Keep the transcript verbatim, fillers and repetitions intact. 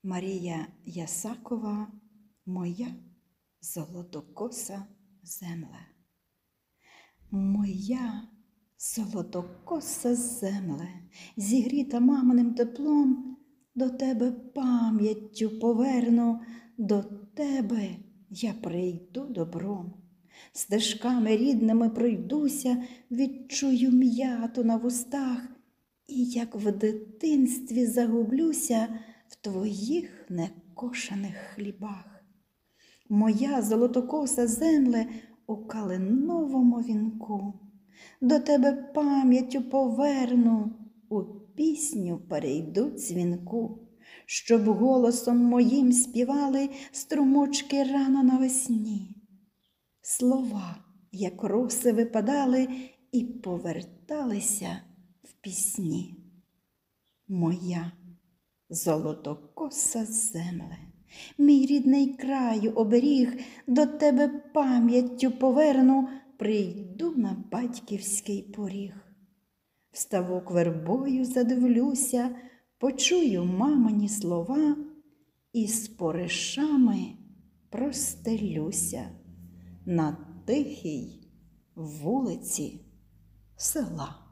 Марія Ясакова, моя золотокоса земле. Моя золотокоса земле, зігріта маминим теплом, до тебе пам'яттю поверну, до тебе я прийду добром. Стежками рідними пройдуся, відчую м'яту на вустах, і як в дитинстві загублюся в твоїх некошених хлібах. Моя золотокоса земле у калиновому вінку, до тебе пам'яттю поверну, у пісню перейду дзвінку, щоб голосом моїм співали струмочки рано навесні. Слова, як роси, випадали і поверталися в пісні. Моя золотокоса земле, мій рідний краю оберіг, до тебе пам'яттю поверну, прийду на батьківський поріг. В ставок вербою задивлюся, почую мамині слова і споришами простелюся на тихій вулиці села.